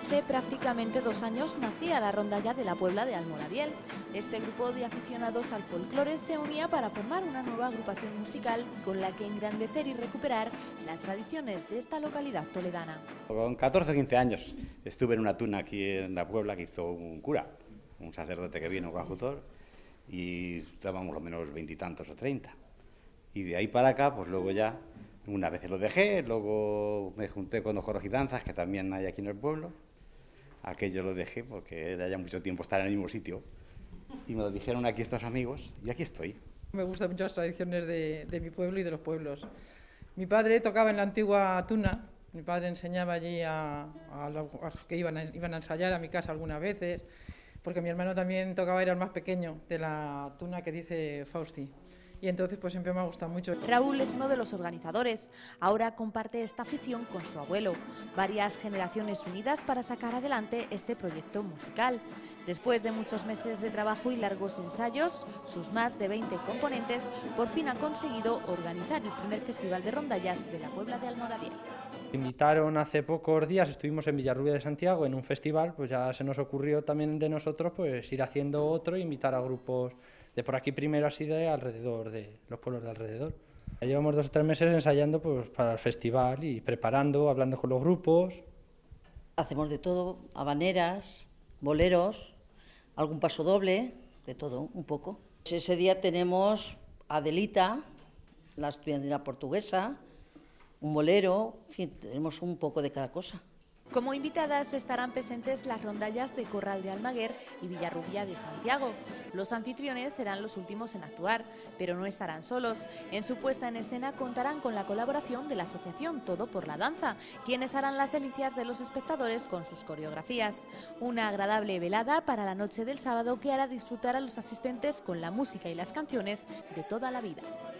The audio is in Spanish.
Hace prácticamente 2 años nacía la rondalla de la Puebla de Almoradiel. Este grupo de aficionados al folclore se unía para formar una nueva agrupación musical con la que engrandecer y recuperar las tradiciones de esta localidad toledana. Con 14 o 15 años estuve en una tuna aquí en la Puebla que hizo un cura, un sacerdote que vino coadjutor, y estábamos lo menos 20 y tantos o 30. Y de ahí para acá, pues luego ya, una vez lo dejé, luego me junté con los coros y danzas, que también hay aquí en el pueblo. Aquello lo dejé porque era ya mucho tiempo estar en el mismo sitio. Y me lo dijeron aquí estos amigos, y aquí estoy. Me gustan mucho las tradiciones de mi pueblo y de los pueblos. Mi padre tocaba en la antigua tuna, mi padre enseñaba allí a los que iban a ensayar a mi casa algunas veces, porque mi hermano también tocaba, era el más pequeño de la tuna que dice Fausti. Y entonces pues siempre me ha gustado mucho. Raúl es uno de los organizadores. Ahora comparte esta afición con su abuelo. Varias generaciones unidas para sacar adelante este proyecto musical. Después de muchos meses de trabajo y largos ensayos, sus más de 20 componentes por fin han conseguido organizar el primer festival de rondallas de la Puebla de Almoradiel. Invitaron hace pocos días, estuvimos en Villarrubia de Santiago en un festival, pues ya se nos ocurrió también de nosotros pues ir haciendo otro e invitar a grupos de por aquí primero, así de alrededor, de los pueblos de alrededor. Ya llevamos 2 o 3 meses ensayando pues para el festival y preparando, hablando con los grupos. Hacemos de todo, habaneras, boleros, algún paso doble, de todo, un poco. Ese día tenemos Adelita, la estudiantina portuguesa, un bolero, en fin, tenemos un poco de cada cosa. Como invitadas estarán presentes las rondallas de Corral de Almaguer y Villarrubia de Santiago. Los anfitriones serán los últimos en actuar, pero no estarán solos. En su puesta en escena contarán con la colaboración de la asociación Todo por la Danza, quienes harán las delicias de los espectadores con sus coreografías. Una agradable velada para la noche del sábado que hará disfrutar a los asistentes con la música y las canciones de toda la vida.